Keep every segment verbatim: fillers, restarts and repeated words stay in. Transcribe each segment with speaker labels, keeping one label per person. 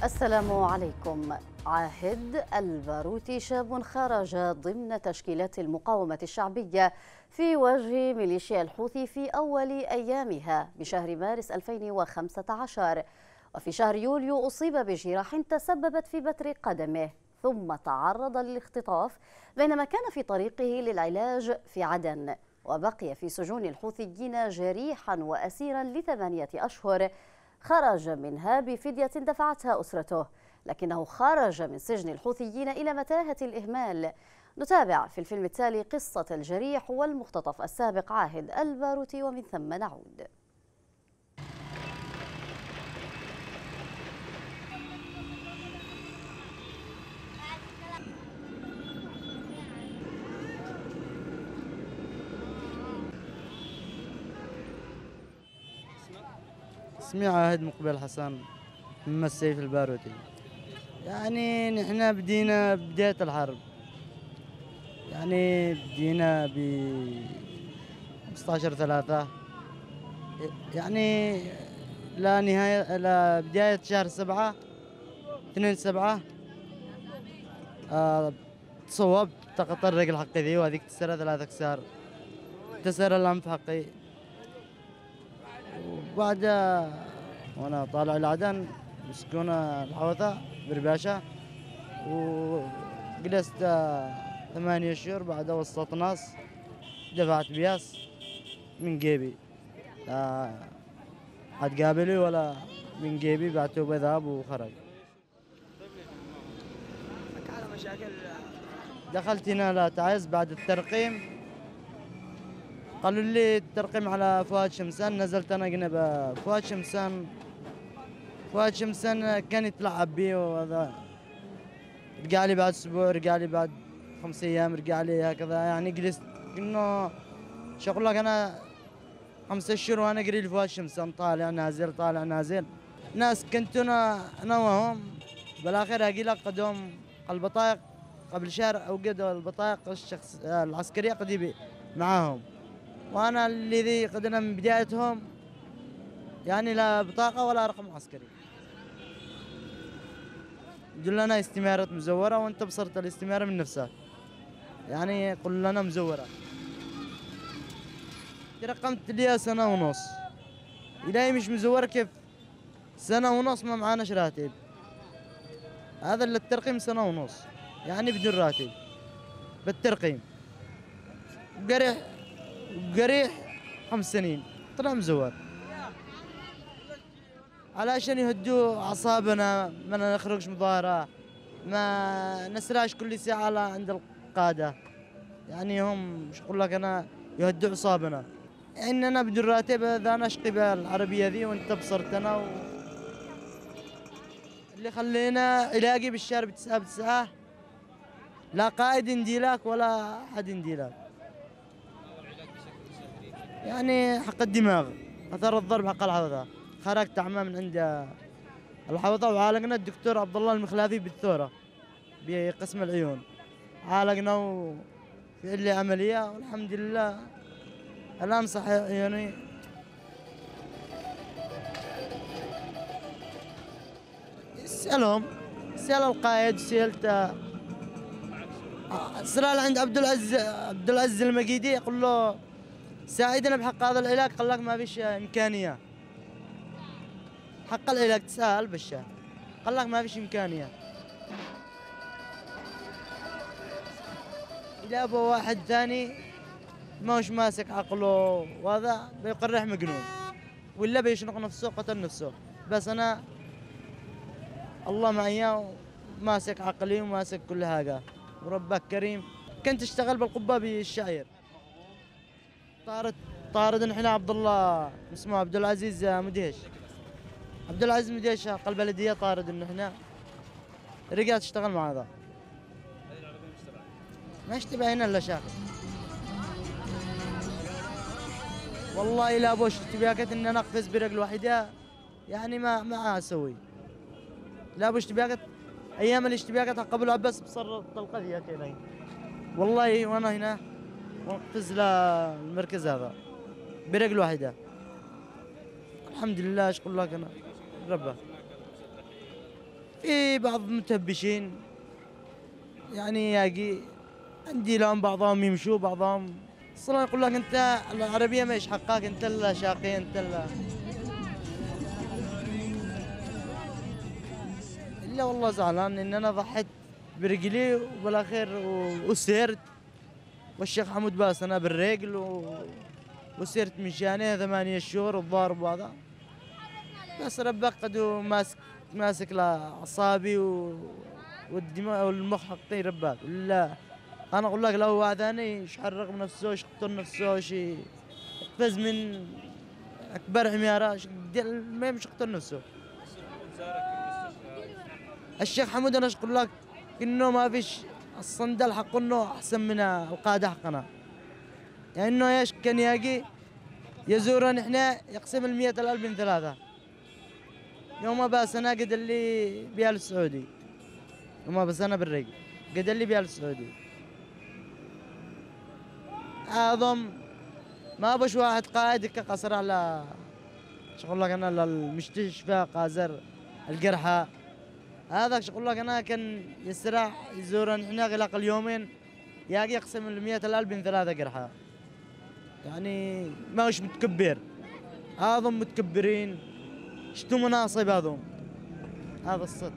Speaker 1: السلام عليكم. عاهد الباروتي شاب خرج ضمن تشكيلات المقاومة الشعبية في وجه ميليشيا الحوثي في أول أيامها بشهر مارس ألفين وخمسة عشر، وفي شهر يوليو أصيب بجراح تسببت في بتر قدمه، ثم تعرض للاختطاف بينما كان في طريقه للعلاج في عدن، وبقي في سجون الحوثيين جريحا وأسيرا لثمانية أشهر خرج منها بفدية دفعتها أسرته، لكنه خرج من سجن الحوثيين إلى متاهة الإهمال. نتابع في الفيلم التالي قصة الجريح والمختطف السابق عاهد الباروتي ومن ثم نعود.
Speaker 2: اسمي عاهد مقبل حسن من السيف الباروتي. يعني نحن بدينا بداية الحرب، يعني بدينا ب خمسة عشر ثلاثة، يعني لا نهاية لا بداية شهر سبعة اثنين سبعة آه تصوبت تقطع الرجل حقي ذي، وهذيك تسرى ثلاثة كسار، تسرى الأنف حقي. وبعد وانا طالع العدن مسكونا الحوثة برباشة، وجلست ثمانية شهور. بعد وسط ناس دفعت بياس من جيبي، لا حد قابلي ولا من جيبي، بعته بذهب وخرج. دخلت هنا لا تعز بعد الترقيم، قالوا لي الترقيم على فؤاد شمسان. نزلت انا جنب فؤاد شمسان. فؤاد شمسان كان يتلعب بي، وهذا رجع لي بعد اسبوع، رجع لي بعد خمس ايام، رجع لي هكذا. يعني جلست انه شغل لك انا خمس اشهر وانا اقري لفؤاد شمسان، طالع نازل طالع نازل. ناس كنت انا انا وهم بالاخير اجي لك قدوم البطايق قبل شهر، او قد البطايق الشخص العسكريه قديبي معاهم، وانا الذي قدنا من بدايتهم يعني لا بطاقه ولا رقم عسكري. يقول لنا استمارة مزورة، وانت بصرت الاستمارة من نفسها، يعني قل لنا مزورة. ترقمت لي سنة ونص، إلهي مش مزورة كيف سنة ونص ما معناش راتب. هذا اللي الترقيم سنة ونص، يعني بدون راتب بالترقيم. قريح قريح خمس سنين طلع مزور، علشان يهدوا أعصابنا، ما نخرجش مظاهرة، ما نسراش كل ساعة عند القادة. يعني هم مش أقول لك أنا يهدوا أعصابنا، إننا بدون راتب. ذا نشقي بالعربية ذي وأنت بصرتنا و... اللي خلينا علاقي بالشهر بتسعة بتسعة، لا قائد ينديلك ولا أحد ينديلك. يعني حق الدماغ، أثر الضرب حق الحوضة. خرجت أعمى من عند الحوضة، وعالجنا الدكتور عبد الله المخلافي بالثورة بقسم العيون. عالجنا وفي لي عملية والحمد لله الآن صحيح. يعني اسألهم، سأل القائد، سألت سأل عند عبد العزيز عبد العزيز المقيدي، يقول له ساعدنا بحق هذا العلاج. قال لك ما فيش إمكانية حق العلاج، تسأل بالشهر قال لك ما فيش إمكانية. إذا أبو واحد ثاني ما هوش ماسك عقله وهذا بيقرح مجنون، ولا بيشنق نفسه قتل نفسه. بس أنا الله معي ماسك عقلي وماسك كل حاجة، وربك كريم. كنت اشتغل بالقبة بالشعير. طارد طارد نحن عبد الله اسمه عبد العزيز مدهش، عبد العزيز مدهش حق البلدية. طارد نحن رجعت اشتغل مع هذا، ما اشتبه هنا الا شاخص. والله لا بوش اشتباكات ان انا اقفز برجل واحده، يعني ما ما اسوي. لا بوش اشتباكات ايام الاشتباكات قبل عباس بصر الطلقه ذيك هنا، والله وانا هنا واقفز للمركز هذا برجل واحده. الحمد لله اشكر لك انا ربه. في بعض متهبشين يعني ياقي عندي لهم بعضهم يمشوا بعضهم اصلا يقول لك انت العربيه ما ايش حقك انت الا شاقي انت الا الا والله زعلان ان انا ضحيت برجلي وبالاخير وسيرت والشيخ حمود باس انا بالرجل و... وسيرت مشانه ثمانية شهور الضارب هذا بس ربقد وماسك ماسك لاعصابي و... والدماء والمخ حقي رباك لا انا اقول لك لو هذاني يحرق نفسه يقتل نفسه شيء يقفز من اكبر عماره ما يمشي يقتل نفسه. الشيخ حمود انا اقول لك انه ما فيش الصندل حق انه احسن من القاده حقنا يعني انه ايش كان يجي يزورنا احنا يقسم المية الالف من ثلاثه يوم باس انا قد اللي بيال السعودي يوم بس انا بالرجل قد اللي بيال السعودي اعظم ما بش واحد قائد كقصر على شغل لك انا للمستشفى قازر الجرحى هذا شغل لك انا كان يسرع يزورن احنا غلاق اليومين ياقي يقسم ال مئة الألف من ثلاثة جرحى يعني ما هوش متكبر هذم متكبرين شتو مناصب هذم هذا الصدق.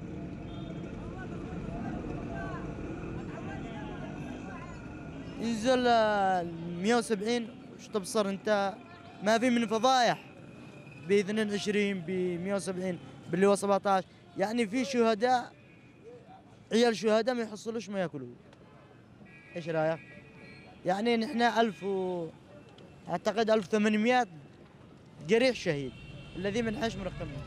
Speaker 2: ينزل مئة وسبعين وش تبصر انت ما في من فضايح ب اثنين وعشرين ب مئة وسبعين باللي هو سبعة عشر يعني في شهداء عيال شهداء ما يحصلوش ما ياكلوا. ايش رايك؟ يعني نحن ألف و اعتقد ألف وثمانمئة جريح شهيد الذي من حش مرقمنا.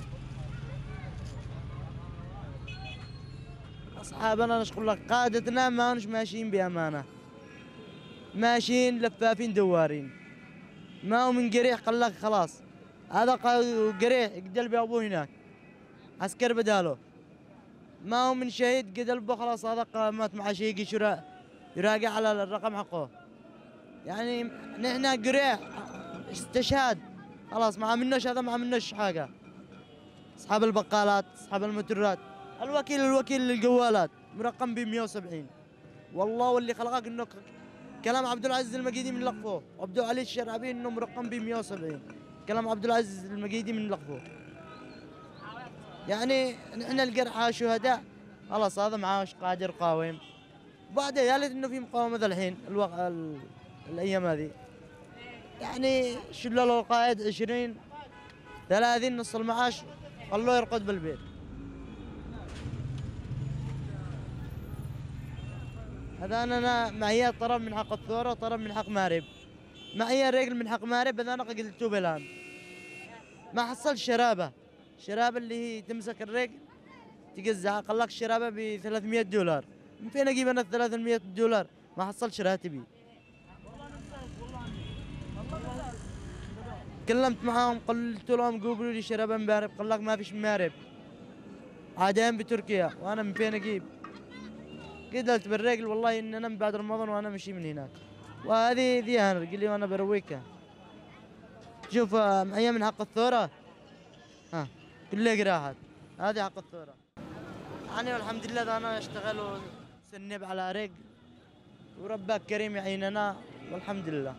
Speaker 2: اصحابنا نشكر لك قادتنا ما هنش ماشيين بامانه ماشيين لفافين دوارين ما هو من جريح قال لك خلاص هذا جريح يقتل بابوه هناك عسكر بداله ما هو من شهيد قتل به خلاص هذا مات مع شيء يجي يراجع على الرقم حقه يعني نحن جريح استشهاد خلاص ما عملناش هذا ما عملناش حاجه. اصحاب البقالات اصحاب المترات الوكيل الوكيل للجوالات مرقم ب مئة وسبعين والله واللي خلقك انه كلام عبد العزيز المقيدي من لقفه وعبد علي الشرعبي انه مرقم ب مئة وسبعين كلام عبد العزيز المقيدي من لقفه يعني نحن الجرحى شهداء خلاص هذا معاش قادر قاوم بعدين يا ليت انه في مقاومه ذا الحين الوق... ال... الايام هذه يعني شلوا له القائد عشرين ثلاثين نص المعاش خلوه يرقد بالبيت. هذا انا معي طرف من حق الثوره وطرف من حق مارب معي رجل من حق مارب هذا انا قتلته بالان ما حصل شرابه شرابه اللي هي تمسك الرجل تجزع قال لك الشرابه ب ثلاثمئة دولار من فين اجيب انا ثلاثمئة دولار ما حصلش راتبي. كلمت معاهم قلت لهم قولوا لي شرابه مارب قال لك ما فيش مارب عادين بتركيا وانا من فين اجيب قلت بالرجل والله ان انا من بعد رمضان وانا مشي من هناك وهذه ذي قال لي وانا برويكها شوف معي من حق الثوره ها كل قراحات هذه حق الثوره يعني والحمد لله انا اشتغل وسنب على رجل وربك كريم يعيننا والحمد لله.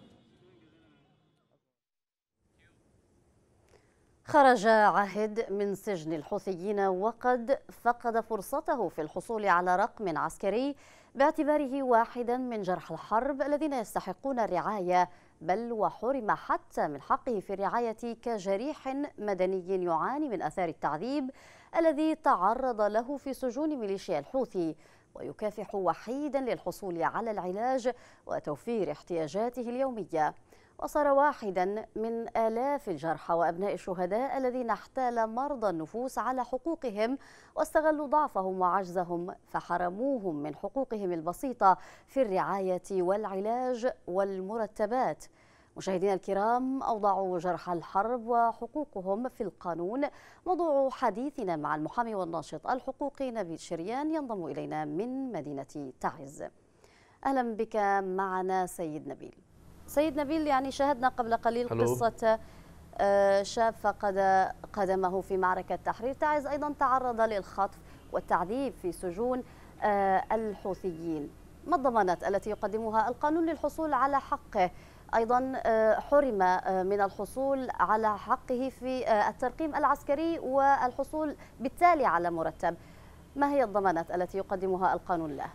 Speaker 1: خرج عاهد من سجن الحوثيين وقد فقد فرصته في الحصول على رقم عسكري باعتباره واحدا من جرحى الحرب الذين يستحقون الرعاية بل وحرم حتى من حقه في الرعاية كجريح مدني يعاني من آثار التعذيب الذي تعرض له في سجون ميليشيا الحوثي ويكافح وحيدا للحصول على العلاج وتوفير احتياجاته اليومية وصار واحدا من آلاف الجرحى وأبناء الشهداء الذين احتال مرضى النفوس على حقوقهم واستغلوا ضعفهم وعجزهم فحرموهم من حقوقهم البسيطة في الرعاية والعلاج والمرتبات. مشاهدينا الكرام، أوضاع جرحى الحرب وحقوقهم في القانون موضوع حديثنا مع المحامي والناشط الحقوقي نبيل شريان ينضم إلينا من مدينة تعز. أهلا بك معنا سيد نبيل. سيد نبيل، يعني شاهدنا قبل قليل
Speaker 3: حلو.
Speaker 1: قصة شاب فقد قدمه في معركة تحرير تعز أيضا تعرض للخطف والتعذيب في سجون الحوثيين. ما الضمانات التي يقدمها القانون للحصول على حقه؟ أيضا حرم من الحصول على حقه في الترقيم العسكري والحصول بالتالي على مرتب. ما هي الضمانات التي يقدمها القانون له؟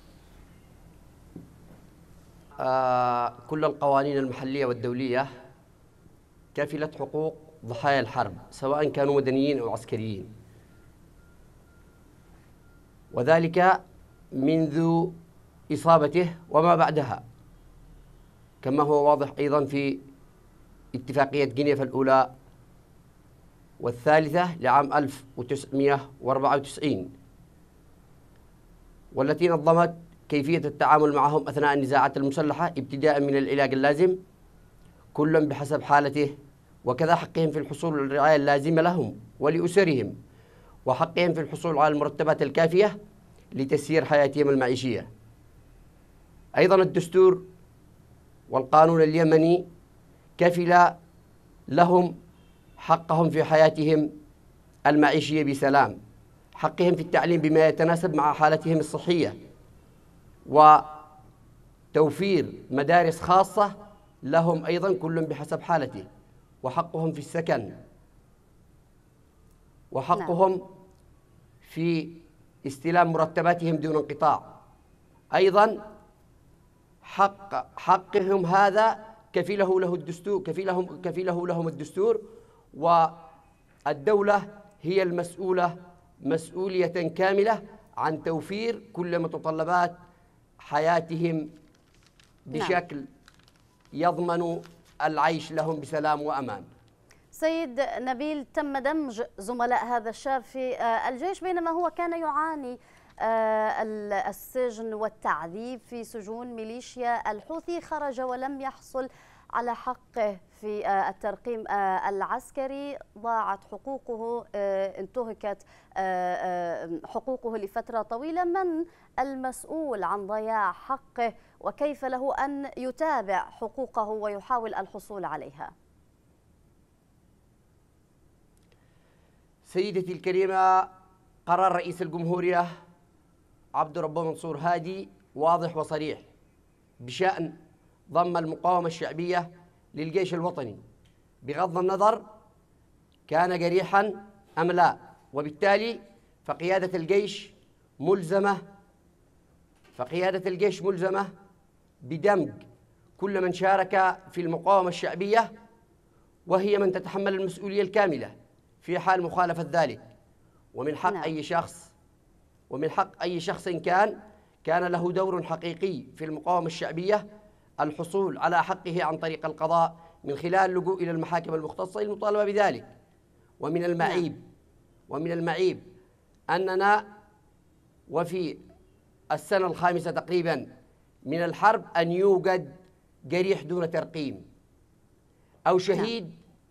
Speaker 3: آه كل القوانين المحلية والدولية كفلت حقوق ضحايا الحرب سواء كانوا مدنيين أو عسكريين، وذلك منذ إصابته وما بعدها، كما هو واضح أيضا في اتفاقية جنيف الأولى والثالثة لعام ألف وتسعمئة وأربعة وتسعين، والتي نظمت كيفية التعامل معهم أثناء النزاعات المسلحة ابتداء من العلاج اللازم كل بحسب حالته، وكذا حقهم في الحصول على الرعاية اللازمة لهم ولأسرهم، وحقهم في الحصول على المرتبات الكافية لتسيير حياتهم المعيشية. أيضا الدستور والقانون اليمني كفل لهم حقهم في حياتهم المعيشية بسلام، حقهم في التعليم بما يتناسب مع حالتهم الصحية، وتوفير مدارس خاصة لهم أيضا كل بحسب حالته، وحقهم في السكن، وحقهم في استلام مرتباتهم دون انقطاع. أيضا حق حقهم هذا كفله له الدستور كفله كفله لهم الدستور، والدولة هي المسؤولة مسؤولية كاملة عن توفير كل متطلبات حياتهم بشكل يضمن العيش لهم بسلام وأمان.
Speaker 1: سيد نبيل، تم دمج زملاء هذا الشاب في الجيش بينما هو كان يعاني السجن والتعذيب في سجون ميليشيا الحوثي، خرج ولم يحصل على حقه في الترقيم العسكري، ضاعت حقوقه، انتهكت حقوقه لفترة طويلة. من المسؤول عن ضياع حقه وكيف له أن يتابع حقوقه ويحاول الحصول عليها؟
Speaker 3: سيدتي الكريمة، قرار رئيس الجمهورية عبد ربه منصور هادي واضح وصريح بشأن ضم المقاومة الشعبية للجيش الوطني، بغض النظر كان جريحا أم لا، وبالتالي فقيادة الجيش ملزمة فقيادة الجيش ملزمة بدمج كل من شارك في المقاومة الشعبية، وهي من تتحمل المسؤولية الكاملة في حال مخالفة ذلك. ومن حق أي شخص ومن حق أي شخص كان كان له دور حقيقي في المقاومة الشعبية الحصول على حقه عن طريق القضاء من خلال اللجوء إلى المحاكم المختصة للمطالبة بذلك. ومن المعيب ومن المعيب أننا وفي السنة الخامسة تقريبا من الحرب أن يوجد جريح دون ترقيم أو شهيد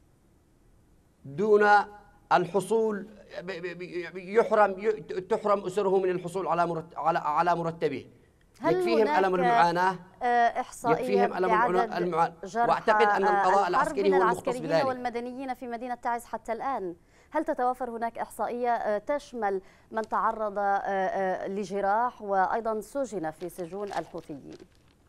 Speaker 3: دون الحصول يحرم تحرم أسره من الحصول على على على مرتبه. يكفيهم ألم المعاناة
Speaker 1: إحصائية بعدد المعاناة،
Speaker 3: وأعتقد أن القضاء العسكري هو المختص بذلك
Speaker 1: والمدنيين في مدينة تعز حتى الآن. هل تتوفر هناك إحصائية تشمل من تعرض لجراح وأيضا سجن في سجون الحوثيين؟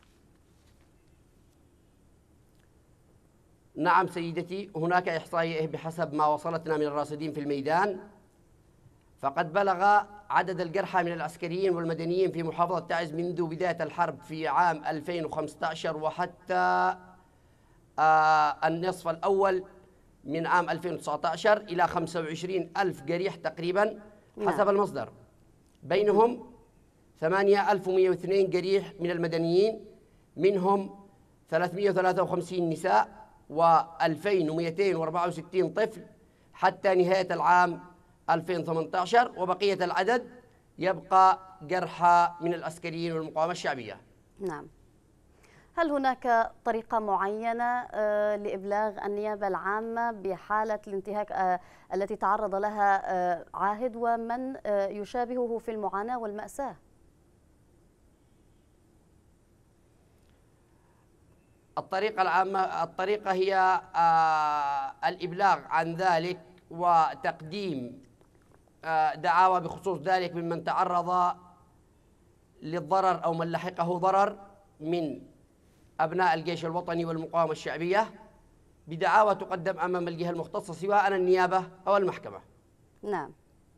Speaker 3: نعم سيدتي، هناك إحصائية بحسب ما وصلتنا من الراصدين في الميدان، فقد بلغ عدد الجرحى من العسكريين والمدنيين في محافظة تعز منذ بداية الحرب في عام ألفين وخمسة عشر وحتى آه النصف الأول من عام ألفين وتسعة عشر إلى خمسة وعشرين ألف جريح تقريبا حسب المصدر، بينهم ثمانية آلاف ومئة واثنين جريح من المدنيين، منهم ثلاثمئة وثلاثة وخمسين نساء وألفين ومئتين وأربعة وستين طفل حتى نهاية العام ألفين وثمانية عشر، وبقية العدد يبقى جرحى من العسكريين والمقاومة الشعبية.
Speaker 1: نعم. هل هناك طريقة معينة لإبلاغ النيابة العامة بحالة الانتهاك التي تعرض لها عاهد ومن يشابهه في المعاناة والمأساة؟
Speaker 3: الطريقة العامة الطريقة هي آه الإبلاغ عن ذلك وتقديم آه دعاوى بخصوص ذلك ممن تعرض للضرر أو من لحقه ضرر من أبناء الجيش الوطني والمقاومة الشعبية بدعاوى تقدم أمام الجهة المختصة سواء النيابة أو المحكمة.
Speaker 1: نعم.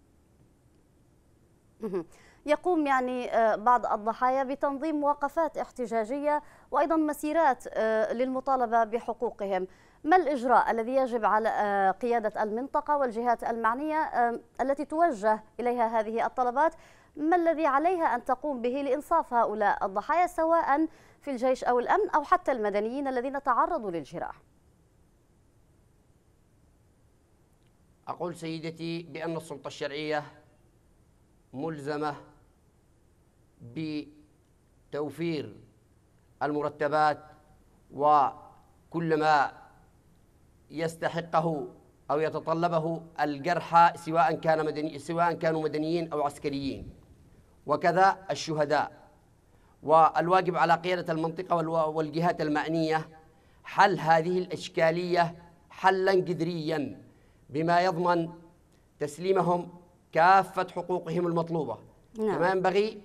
Speaker 1: يقوم يعني بعض الضحايا بتنظيم وقفات احتجاجية وأيضا مسيرات للمطالبة بحقوقهم. ما الإجراء الذي يجب على قيادة المنطقة والجهات المعنية التي توجه إليها هذه الطلبات؟ ما الذي عليها أن تقوم به لإنصاف هؤلاء الضحايا سواء في الجيش أو الأمن أو حتى المدنيين الذين تعرضوا للجراح؟
Speaker 3: أقول سيدتي بأن السلطة الشرعية ملزمة بتوفير المرتبات وكل ما يستحقه أو يتطلبه الجرحى سواء كان مدني سواء كانوا مدنيين أو عسكريين، وكذا الشهداء. والواجب على قيادة المنطقة والجهات المعنية حل هذه الإشكالية حلا جذريا بما يضمن تسليمهم كافة حقوقهم المطلوبة. نعم. كما ينبغي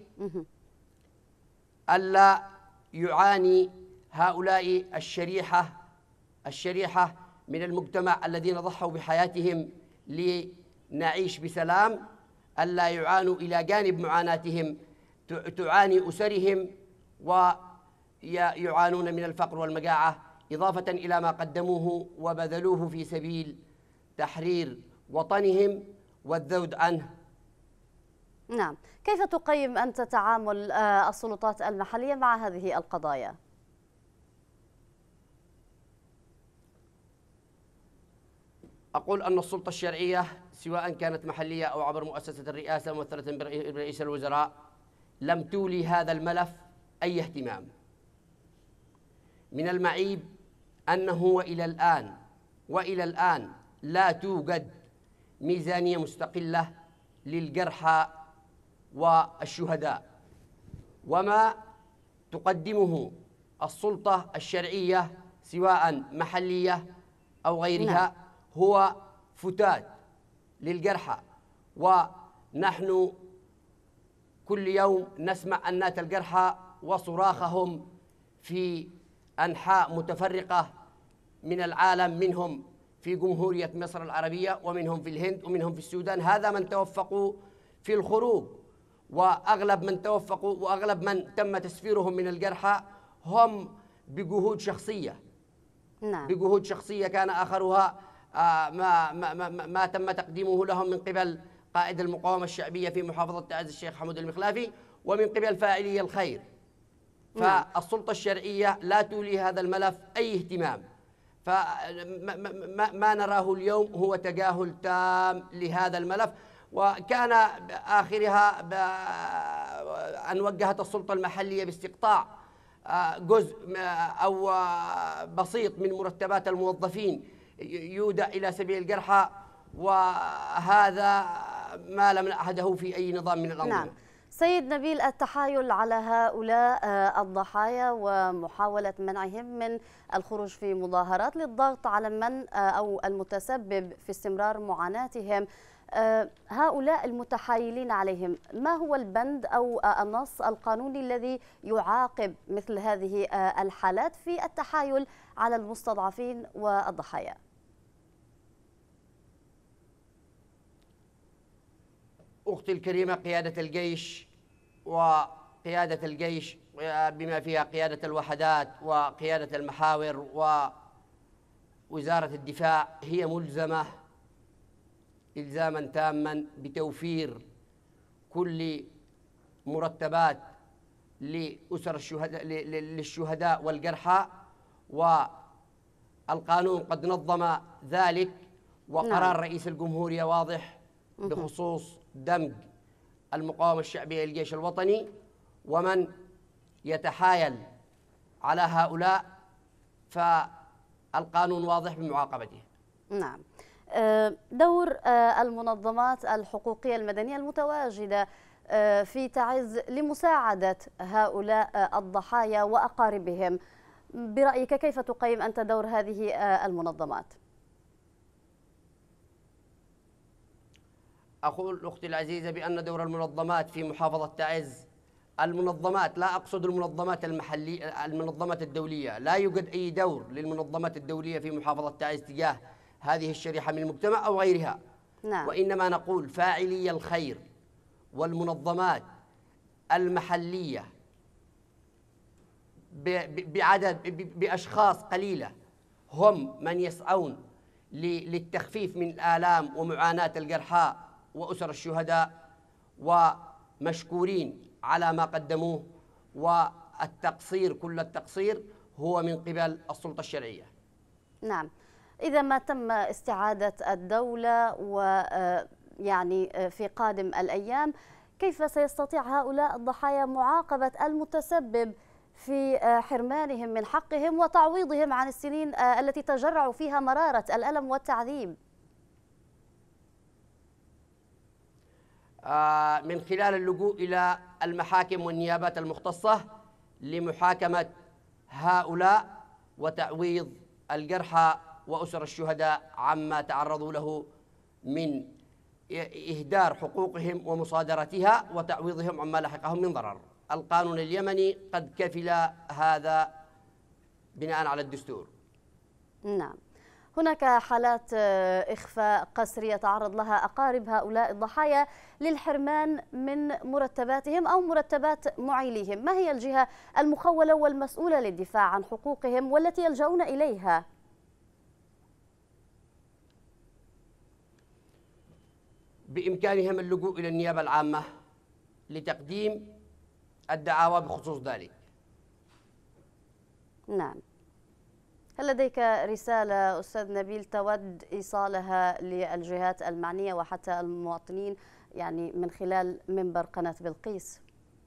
Speaker 3: ألا يعاني هؤلاء الشريحة الشريحة من المجتمع الذين ضحوا بحياتهم لنعيش بسلام، ألا يعانوا إلى جانب معاناتهم تعاني أسرهم ويعانون من الفقر والمجاعة، إضافة إلى ما قدموه وبذلوه في سبيل تحرير وطنهم والذود عنه.
Speaker 1: نعم، كيف تقيم أنت تعامل السلطات المحلية مع هذه القضايا؟
Speaker 3: أقول أن السلطة الشرعية سواء كانت محلية أو عبر مؤسسة الرئاسة ممثلة برئيس الوزراء لم تولي هذا الملف أي اهتمام. من المعيب أنه وإلى الآن وإلى الآن لا توجد ميزانية مستقلة للجرحى والشهداء، وما تقدمه السلطة الشرعية سواء محلية أو غيرها نعم. هو فتات للجرحى، ونحن كل يوم نسمع أنات الجرحى وصراخهم في أنحاء متفرقة من العالم، منهم في جمهورية مصر العربية ومنهم في الهند ومنهم في السودان. هذا من توفقوا في الخروج، وأغلب من توفقوا وأغلب من تم تسفيرهم من الجرحى هم بجهود شخصية نعم. بجهود شخصية كان آخرها آه ما, ما, ما, ما تم تقديمه لهم من قبل قائد المقاومة الشعبية في محافظة تعز الشيخ حمود المخلافي ومن قبل فاعلي الخير. فالسلطة الشرعية لا تولي هذا الملف أي اهتمام، فما ما, ما نراه اليوم هو تجاهل تام لهذا الملف. وكان آخرها أن وجهت السلطة المحلية باستقطاع جزء أو بسيط من مرتبات الموظفين يودع إلى سبيل الجرحى، وهذا ما لم نعهده في أي نظام من الأنظمة.
Speaker 1: نعم. سيد نبيل، التحايل على هؤلاء الضحايا ومحاولة منعهم من الخروج في مظاهرات للضغط على من أو المتسبب في استمرار معاناتهم، هؤلاء المتحايلين عليهم، ما هو البند أو النص القانوني الذي يعاقب مثل هذه الحالات في التحايل على المستضعفين والضحايا؟
Speaker 3: أختي الكريمة، قيادة الجيش وقيادة الجيش بما فيها قيادة الوحدات وقيادة المحاور ووزارة الدفاع هي ملزمة إلزاما تاما بتوفير كل مرتبات لأسر الشهداء للشهداء والجرحى، والقانون قد نظم ذلك، وقرار رئيس الجمهورية واضح بخصوص دمج المقاومة الشعبية للجيش الوطني، ومن يتحايل على هؤلاء فالقانون واضح بمعاقبته.
Speaker 1: نعم. دور المنظمات الحقوقية المدنية المتواجدة في تعز لمساعدة هؤلاء الضحايا وأقاربهم، برأيك كيف تقيم أنت دور هذه المنظمات؟
Speaker 3: أقول أختي العزيزة بأن دور المنظمات في محافظة تعز، المنظمات لا أقصد المنظمات المحلية، المنظمات الدولية، لا يوجد أي دور للمنظمات الدولية في محافظة تعز تجاه هذه الشريحة من المجتمع أو غيرها.
Speaker 1: نعم.
Speaker 3: وإنما نقول فاعلي الخير والمنظمات المحلية بعدد بأشخاص قليلة هم من يسعون للتخفيف من الآلام ومعاناة الجرحى وأسر الشهداء، ومشكورين على ما قدموه، والتقصير كل التقصير هو من قبل السلطة الشرعية.
Speaker 1: نعم. إذا ما تم استعادة الدولة ويعني في قادم الأيام، كيف سيستطيع هؤلاء الضحايا معاقبة المتسبب في حرمانهم من حقهم وتعويضهم عن السنين التي تجرعوا فيها مرارة الألم والتعذيب؟
Speaker 3: من خلال اللجوء إلى المحاكم والنيابات المختصة لمحاكمة هؤلاء وتعويض الجرحى وأسر الشهداء عما تعرضوا له من إهدار حقوقهم ومصادرتها وتعويضهم عما لحقهم من ضرر. القانون اليمني قد كفل هذا بناء على الدستور.
Speaker 1: نعم. هناك حالات إخفاء قسري يتعرض لها أقارب هؤلاء الضحايا للحرمان من مرتباتهم أو مرتبات معيليهم، ما هي الجهة المخولة والمسؤولة للدفاع عن حقوقهم والتي يلجؤون إليها؟
Speaker 3: بإمكانهم اللجوء إلى النيابة العامة لتقديم الدعاوى بخصوص ذلك.
Speaker 1: نعم. هل لديك رسالة أستاذ نبيل تود إيصالها للجهات المعنية وحتى المواطنين يعني من خلال منبر قناة بلقيس؟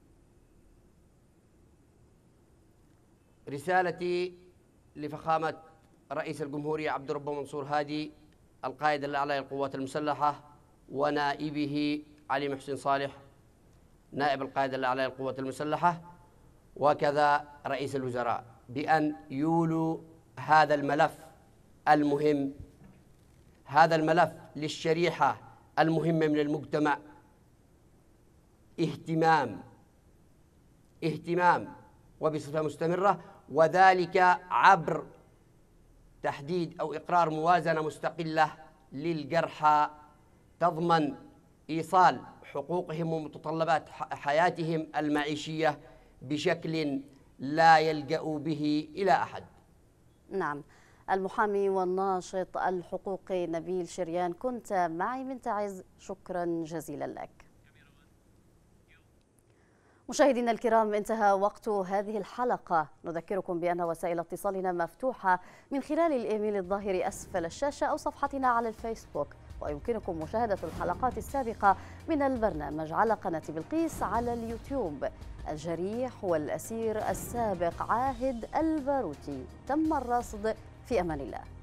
Speaker 3: رسالتي لفخامة رئيس الجمهورية عبد الرب منصور هادي القائد الأعلى للقوات المسلحة ونائبه علي محسن صالح نائب القائد الأعلى للقوات المسلحة وكذا رئيس الوزراء بأن يولوا هذا الملف المهم، هذا الملف للشريحة المهمة من المجتمع اهتمام اهتمام وبصفة مستمرة، وذلك عبر تحديد أو إقرار موازنة مستقلة للجرحى تضمن إيصال حقوقهم ومتطلبات حياتهم المعيشية بشكل لا يلجأ به إلى أحد.
Speaker 1: نعم. المحامي والناشط الحقوقي نبيل شريان كنت معي من تعز، شكرا جزيلا لك. مشاهدينا الكرام، انتهى وقت هذه الحلقة. نذكركم بأن وسائل اتصالنا مفتوحة من خلال الإيميل الظاهر أسفل الشاشة أو صفحتنا على الفيسبوك، ويمكنكم مشاهدة الحلقات السابقة من البرنامج على قناة بلقيس على اليوتيوب. الجريح والأسير السابق عاهد الباروتي تم الرصد. في أمان الله.